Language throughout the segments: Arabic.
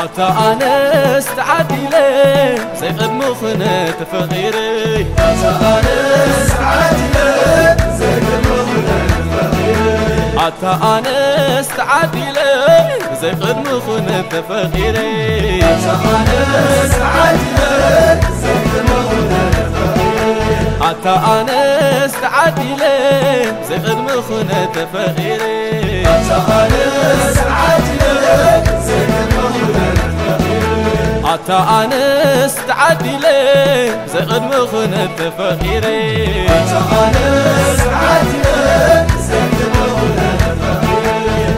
عطا أنا استعديلي زي قدم خنت فقيري عطا أنا استعديلي زي قدم خنت فقيري عطا أنا استعديلي زي قدم خنت فقيري عطا أنا استعديلي زي قدم خنت فقيري عطا أنا استعديلي زي قدم خنت فقيري عطا أنا استعديلي زي قدم خنت فقيري عطا أنا استعديلي زي قدم خنت فقيري عطا أنا استعديلي زي قدم خنت فقيري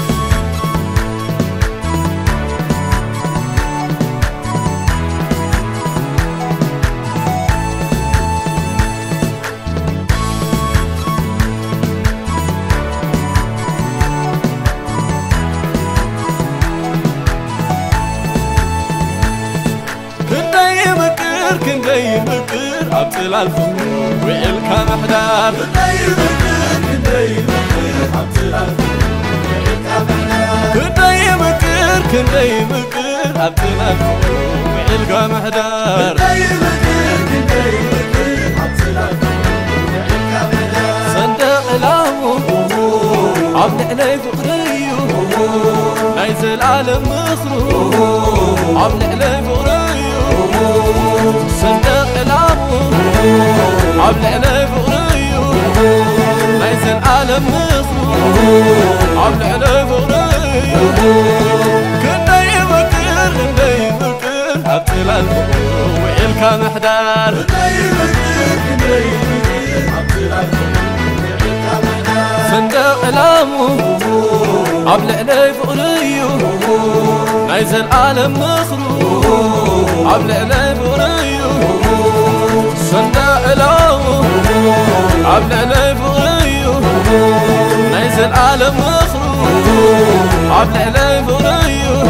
كندي مكر عبتل الفم وإلك محدار كندي مكر عبتل الفم وإلك محدار كندي مكر عبتل الفم وإلك محدار كندي مكر عبتل الفم وإلك محدار صندق العمو عبد علي فقريو عايز العالم مخرو عبد علي فقريو صندق العمو عبد علي فقريو عايز العالم مخرو عبد علي فقريو كندي مكر عبتل الفم وإلك محدار صندق العمو عبد علي فقريو عايز العالم مخرو عبد علي فقريو صندق العمو عبد علي فقريو عايز العالم مخرو عبد علي فقريو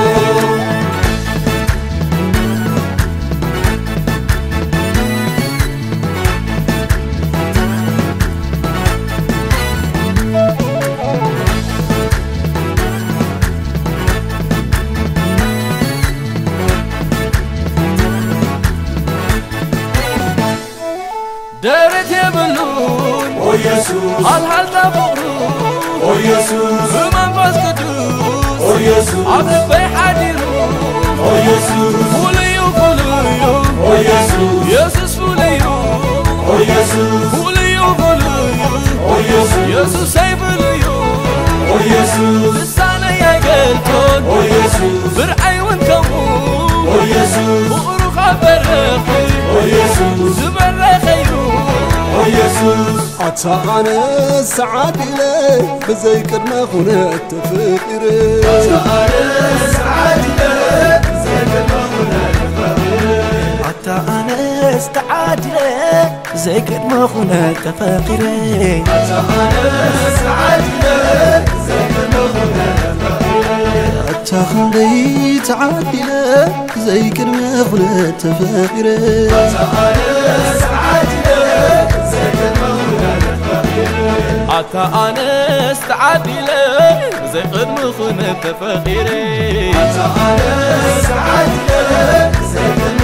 دارت يبلون او يسوس هل تفقرون او يسوس بمنفس قدوس او يسوس عبد بيحديرون او يسوس فوليو او يسوس يسوس فوليو او يسوس فوليو او يسوس يسوس سيفوليو او يسوس لسانا يا قلتون او يسوس برعي ونكمون او يسوس بقرو خبرخي او يسوس زبرخيو او يسوس عطا أنا استعديلي بزي قدم خنت فقيري عطا أنا استعديلي زي قدم خنت فقيري عطا أنا استعديلي زي قدم خنت فقيري عطا أنا استعديلي زي قدم خنت فقيري عطا خندي تعديلي زي قدم خنت فقيري عطا أنا استعديلي زي قدم خنت فقيري عطا أنا استعديلي زي قدم خنت فقيري عطا أنا استعديلي زي قدم